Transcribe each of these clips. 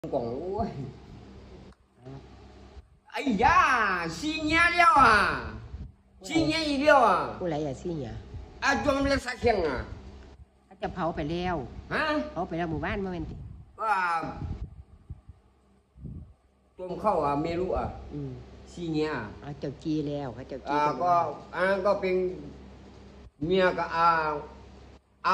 广我，哎呀，新年了啊，新年一了啊， ผู้ไรอย่าซี่เนี่ย啊，装了啥香啊？ เขาจะเผาไปแล้ว啊， เผาไปแล้วหมู่บ้านเมื่อวันที่啊，ต้มข้าวอ่ะเมนูอ่ะอืม新年啊， เอาเจ้าจีแล้วเขาเจ้าจีก็เป็นเมียกับเอา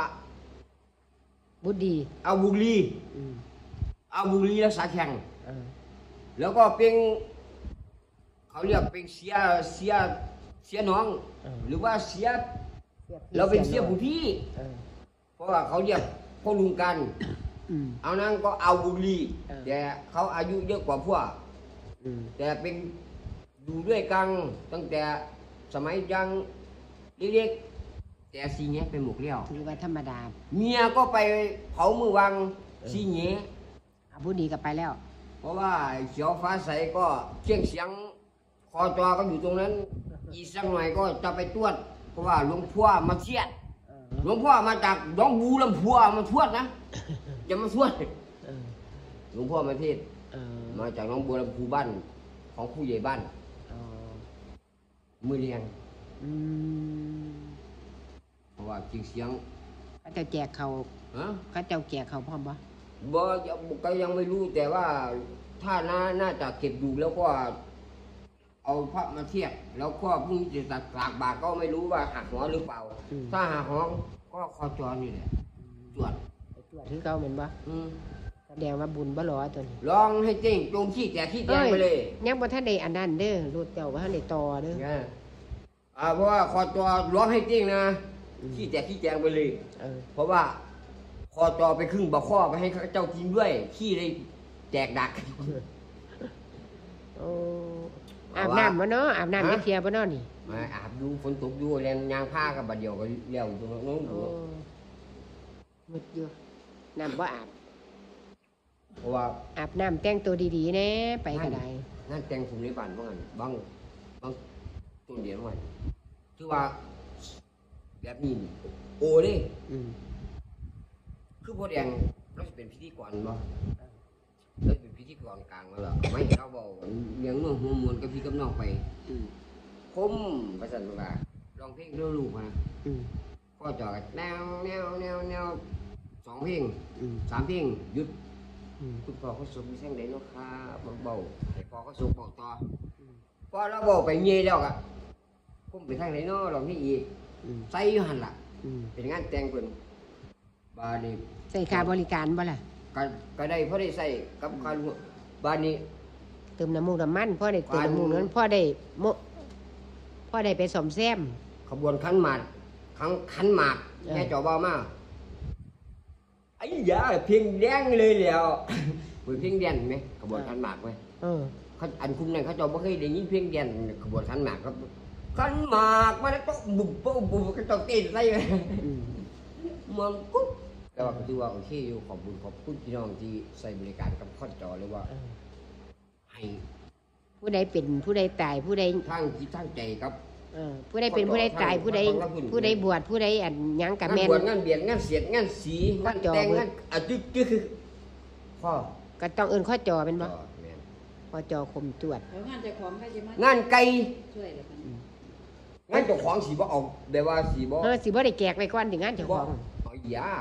บุดีเอาบุรีอืมเอาบุรีแล้วสาแข่งเออแล้วก็เป็นเขาเรียกเป็นเสียน้อง หรือว่าเสียเราเป็นเสียผู้พี่เออเพราะว่าเขาเรียกพ่อลุงกันอืมเอานั้นก็เอาบุรีเออแต่เขาอายุเยอะกว่าพวกอืมแต่เป็นอยู่ด้วยกันตั้งแต่สมัยยังเล็กๆแต่สีเงี้ยเป็นหมกเลี้ยวถือว่าธรรมดาเมียก็ไปเผามือวังสีเงี้ยเอาบุดีก็ไปแล้วเพราะว่าเขียวฟ้าใสก็เชียงเสียงคอจอก็อยู่ตรงนั้น อีกสักหน่อยก็จะไปตรวจเพราะว่าหลวงพ่อมาเทียดเออหลวงพ่อมาจากหนองบูลำพัวมาทวดนะจะมาทวดเออหลวงพ่อมาเทศเออมาจากหนองบัวลำพูบ้านของผู้ใหญ่บ้านอ๋อมือเรียงอืมเพราะว่าจริงเสียงเขาเจ้าแจกเขาฮะเขาเจ้าแจกเขาพร้อมปะบ่ก็ยังไม่รู้แต่ว่าถ้าน่าจะเก็บดูแล้วก็เอาพระมาเทียบแล้วก็พรุ่งนี้จะตากบาตรก็ไม่รู้ว่าหักหัวหรือเปล่า ถ้าหักหัวก็คอจอนี่แหละจวดไปตรวจที่เขาเหม็นปะอืมแสดงว่าบุญบ่หรอตัวนี้ลองให้เจ้งจงขี้แตกไปเลยยังบ่ทันได้อันนั้นเด้อรูดเจ้าบ่ทันได้ต่อเด้อเนี่ยเพราะว่าคอจอร้องให้เจ้งนะขี้แตกไปเลยเออเพราะว่าคอจอไปครึ่งบะข้อไปให้ข้าเจ้ากินด้วยขี้ได้แตกดักโอ้อาบน้ำบ่เนาะอาบน้ำจะเทียบ่เนาะนี่มาอาบดูฝนตกดูแรงยางผ้ากับบัดเดียวก็เลี้ยวอยู่ตรงนู้นโอ้มืดอยู่น้ำบ่อาบเพราะว่าอาบน้ำแต่งตัวดีๆแน่ไปก็ได้นั่นแต่งผมในบ้านบ้างบางต้นเดียวบ้างคือว่าแบบนี้โอ้เลยอืมคือพอแดงเราจะเป็นพิธีกรบ่เราเป็นพิธีกรกลางมาแล้วไม่ให้เราบอกเลี้ยงน้องหัวมวนกับพี่กับน้องไปอืมคมประสันว่าร้องเพลงเรื่องลูกมาอืมก็จอดแนวสองเพลงอืม 3 เพลงหยุดอืมคุณพ่อเขาสุกมีแสงใดเนาะครับเบาๆแต่พ่อเขาสุกบอกต่อพอเราบอกไปเงี้ยแล้วอ่ะผมไปทางไหนเนาะลองที่อีกอืมใส่อยู่หันล่ะอืมเป็นงานแต่งเพิ่นบาดนี้ใส่ค่าบริการบ่ล่ะก็ได้พอได้ใส่กับค่าลูกบาดนี้เติมน้ำมูกน้ำมันพ่อได้เติมน้ำมูกนั้นพ่อได้พ่อได้ไปซ่อมแซมขบวนขันหมากขันหมากแม่เจ้าบ่าวมาไอ้ยาเพียงแดงเลยแล้ว เปิดเพลงแดนไหมขบวนขันหมากไหมเออเขาอันคุมนั่นเขาเจ้าบ่เคยได้ยินเพลงแดนขบวนขันหมากครับขันหมากมาแล้วก็บุบเขาเจ้าเต้นใส่เลยอืมมันกุ๊บแต่ว่าก็ถือว่าโอเคอยู่ขอบคุณขอบคุณพี่น้องที่ใส่บริการกับข้อจอเลยว่าเออให้ผู้ใดเป็นผู้ใดตายผู้ใดทั้งจิตทั้งใจครับเออผู้ใดเป็นผู้ใดตายผู้ใดบวชผู้ใดอันหยังกับงานแม่นบวชงานเบียดงานเสียดงานสีงานแต่งงานจึ๊กคือพ่อก็ต้องเอิ้นข้อจอเป็นบ่จอแม่นข้อจอคมตรวจแล้วงานเจ้าของใครจะมางานไก่ช่วยเหลือกันงานเจ้าของสีบ่เอาแบบว่าสีบ่สิบ่ได้แจกไว้ก่อนถึงงานเจ้าของเอาอย่า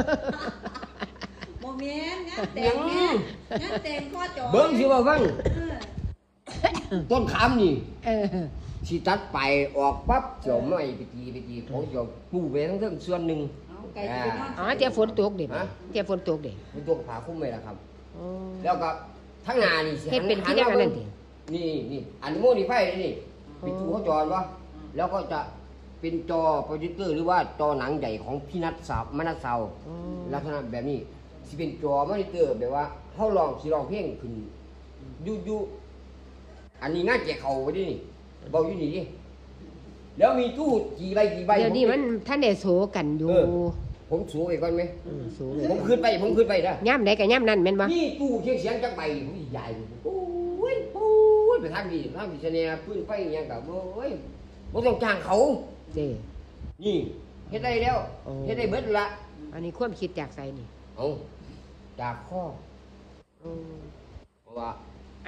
โมเมนต์งานแต่งแม่งานแต่งข้อจอเบิ่งสิว่าฟังเออต้นขามนี่เออสิตัดไปออกปั๊บเจียวไม่ไปตีเขาเจียวปูไปทั้งเทิงส่วนหนึ่งเอาไก่จะไปนอนอ๋อเจ้าฝนตกเด้ฮะเจ้าฝนตกเด้เป็นตัวขาคุ้มเลยนะครับอ๋อแล้วก็ทั้งหนานี่สิเฮ็ดเป็นที่จังอันนั้นตินี่อันนี้โมดิไฟนี่ปิดตูเขาจอวะแล้วก็จะเป็นจอโปรเจคเตอร์หรือว่าจอหนังใหญ่ของพี่นัทสาวมนัทสาวอ๋อลักษณะแบบนี้สิเป็นจอมอนิเตอร์แบบว่าเขาลองสิลองเพลงขึ้นยูอันนี้งานแจกเขาไว้ดินี่เบาอยู่นี่ดิแล้วมีตู้กี่ใบเดี๋ยวนี้มันท่านได้โสกันอยู่ผมสูงไปก่อนไหมโสเลยผมขึ้นไปนะย่ำใดก็ย่ำนั่นแม่นบ่นี่ตู้เสียงจังใบผมใหญ่โอ้ยไปทางดีเสน่ห์พื้นไฟอย่างกับโอ้ยบ่ต้องจ้างเขาเด้นี่เฮ็ดได้แล้วโอ้เฮ็ดได้เบิดละอันนี้ความคิดจากไสนี่เอาจากข้อ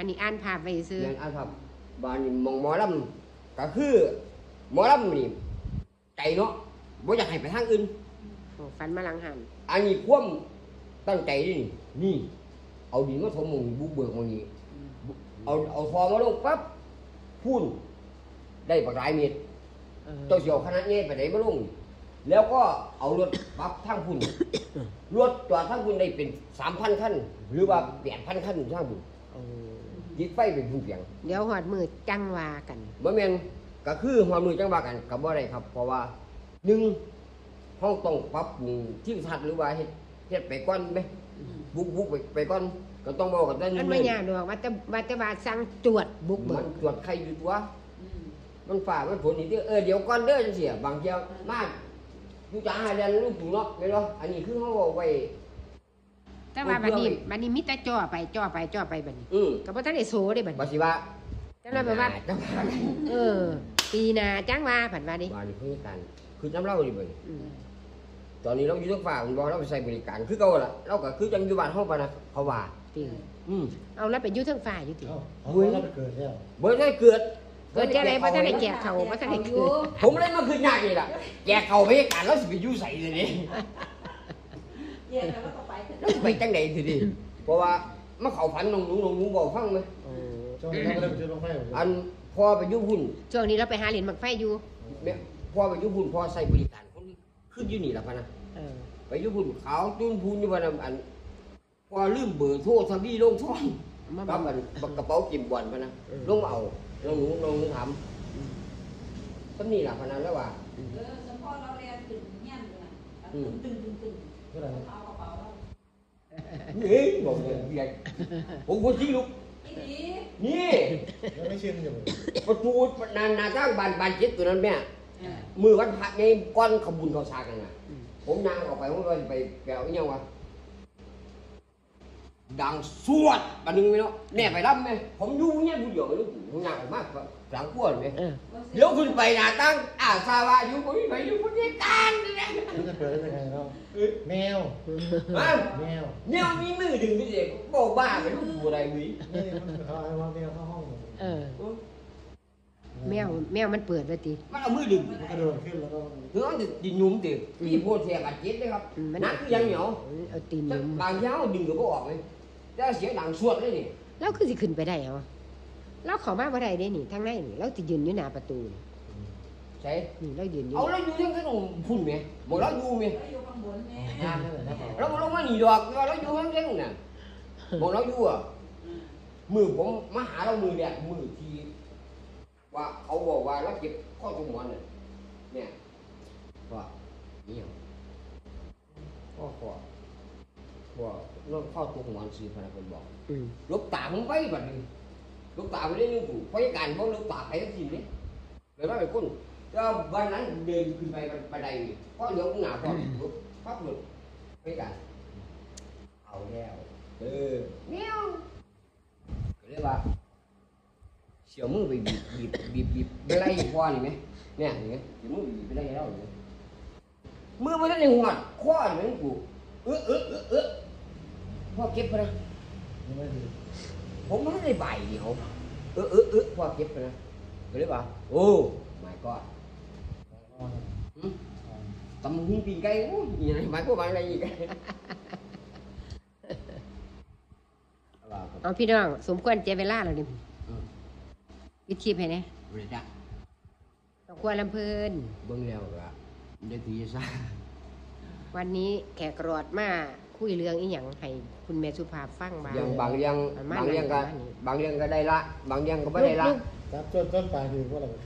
นนี้อ่านภาพไว้ซื้อเรียนอันครับบ้านนี่มองหมอลำก็คือหมอลำนี่ใจเนาะบ่อยากให้ไปทางอื่นโอ้ฝันมาหลังหันอันนี้ความตั้งใจนี่เอาดินมาถมหมองบุกเบิกหมองนี้เอาทอมาลงปั๊บพูนได้ปากหลายเมตร เจ้าเสียวคณะนี้ไปไหนมาลงแล้วก็เอารถปั๊บทางพุ่น รถจอดทางพุ่นได้เป็น 3,000 คันหรือว่า 8,000 คันทางพุ่นโอ้ยึดไฟเป็นผู้เพียงเดี๋ยวหอดมือจังว่ากันบ่แม่นก็คือหัวมือจังว่ากันก็บ่ได้ครับ เพราะว่า1ห้องต้องปรับปรุงที่ทัศน์หรือว่าเฮ็ดไปก่อนไหมบุกไปก่อนก็ต้องบอกกันได้มันไม่ยากดอกว่าแต่ว่าสั่งจวดบุกเบิมักนตรวจใครอยู่ตัว มันฝ่ามันผลนี่เดี๋ยวก่อนเด้อจังซี่บางเที่ยวมาอยู่จ้าหาเรียนลูกผู้เนาะแม่นบ่อันนี้คือเฮาเอาไว้แต่ว่าบัดนี้มิตรจ่อไปบัดนี้ ก็บ่ทันได้โซได้บัดบ่นี้สิว่าจังนั้นแบบว่าจังว่าปีหน้าจังว่าผันว่าดิว่านี่คือการคือน้ำเล่าดิเบิ่งอืมตอนนี้เราอยู่ทางฝ่ามันบ่เราไปใช้บริการคือเก่าล่ะเราก็คือจังอยู่บ้านเฮาปะนะเขาว่าจริงอืมเอาแล้วไปอยู่เทิงฟ้าอยู่ติเขาเราไปเกิดแล้วบ่ได้เกิดเพิ่นจะได้บ่ทันได้แจกเขาบ่ทันได้คืนผมเลยมาคืนยากนี่ล่ะแจกเขาบริการเราสิไปอยู่ไสเลยนี่เย็นแล้วก็ไปเถอะเราสิไปจังได๋สิดิเพราะว่ามาเข้าฝันน้องหนูบอกฟังไหมโอ้ช่วงนี้เราไปเจอลงไฟอันพอไปอยู่หุ่นช่วงนี้เราไปหาเหรียญบักไฟอยู่แม่พอไปอยู่หุ่นพอใช้บริการคนขึ้นอยู่นี่ล่ะพะนะเออไปอยู่หุ่นขาวจุนพูนอยู่ว่าอันพอลืมเบอร์โทรทะบีลงท่องมาครับบ่อันกระเป๋ากิมบอลพะนะลงมาเอาน้องหนูถามก็นี่ล่ะพะนะแล้วว่าสมพรเราเรียนถึงเงี้ยเลยนะตึงเท่าไหร่เอากระเป๋าเราเฮ้ยบอกเลยเบียดผมคนที่ลุกอีหลีนี่ยังไม่ชินอยู่ประตูนาสร้างบานเจ็ดตัวนั้นแม่มือวันพระในก้อนขบุญเขาชากันนะผมนางออกไปผมว่าไปแปลว่าอย่างวะดังสวดบันนึงไหมเนาะแน่ไปรับไหมผมอยู่เนี่ยผู้เดียวไม่รู้ผมนางออกมากหลังขั้วไหมเออเดี๋ยวขึ้นไปหน้าตั้งสาวาอยู่คนนี้ไปอยู่คนนี้กันนะมันจะเปิดได้ยังไงเนาะแมวฮะแมวเนี่ยมีมือดึงพี่เด็กบอกบ้าไปรู้ตัวอะไรวินี่มันเขาเอาว่าแมวเข้าห้องเออแมวมันเปิดไว้ติมันเอามือดึงมันกระโดดขึ้นแล้วก็คือมันจะดินยุ่มติพี่โพดแทกอัดเจ็ดเลยครับนักคือยังเหนียวเอาตีนหนุ่มบางเช้าดึงก็บ่ออกเลยแล้วเสียงดังสวดเลยนี่แล้วคือสิขึ้นไปได้เหรอเราเข้ามาบ่ได้เด้นี่ทางในนี่เราสิยืนอยู่หน้าประตูนี่ใช่นี่เรายืนอยู่เอาแล้วอยู่ยังไงต้องพุ่นไหมบอกแล้วอยู่ไหมแล้วอยู่ข้างบนแม่น้ำนั่นแหละนะเราบอกลงมาหนีดอกเราอยู่ยังไงน่ะบอกเราอยู่อ่ะมือผมมาหาเรามือแดดมือทีว่าเขาบอกว่าเราเก็บข้อตรงหัวเนี่ยว่านี่ข้อว่าเราข้อตรงหัวซื้อพนักงานบอกอืมลูกตาผมไปแบบนึงลูกตาไปได้นึงถูกเพราะการเพราะลูกตาไปทั้งสิ้นเลยเลยว่าเป็นคนแล้ววันนั้นเดินขึ้นไปบันไดเพราะเดี๋ยวหนาพอลุกปั๊บหลุดไปกันเอาแล้วเนี้ยก็เรียกว่าเสียวมือไปบีบไปไล่พ่อนี่ไหมเนี่ยอย่างเงี้ยเสียวมือบีบไปไล่เราอย่างเงี้ยมือมันจะในหัวข้อนี่มันกูพ่อเก็บไปนะยังไม่ดีผมไม่ได้ใบเดียวพอเก็บไปนะก็เลยว่าโอ้ my god ตำหุ่นปีนไก่โอ้ยยังไงหมายความว่าอะไรอีกเอาพี่น้องสมควรเจเวลาแล้วนี่วิชีพให้แน่บริจาคต้องควรลำเพิ่นเบิ่งแล้วก็ได้ทีซะวันนี้แขกรอดมาคุยเรื่องอีหยังให้คุณแม่สุภาพฟังมาอย่างบางเรื่องก็ได้ละบางเรื่องก็ไม่ได้ละครับต้นปลายคือพวกเรา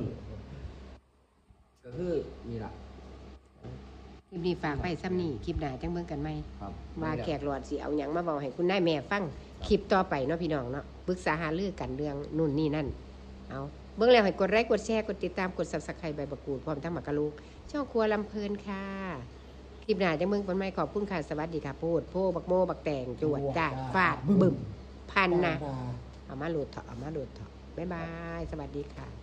ก็คือนี่ล่ะคลิปนี้ฝากไปซ้ำนี่คลิปหน้าจังเบิ่งกันไหมครับว่าแขกรอดสิเอาหยังมาบอกให้คุณนายแม่ฟังคลิปต่อไปเนาะพี่น้องเนาะปรึกษาหารือกันเรื่องนู่นนี่นั่นเอาเบิ่งแล้วให้กดไลค์กดแชร์กดติดตามกด Subscribe ใบบักกูดพร้อมทั้งหมากกะลูกช่องครัวลำเพลินค่ะคลิปหน้าจังเบิ่งกันไหมขอบคุณค่ะสวัสดีค่ะโพดโพบักโมบักแตงจวดจ้าฟาดบึ้มพันนะเอามาโหลดเถอะบ๊ายบายสวัสดีค่ะ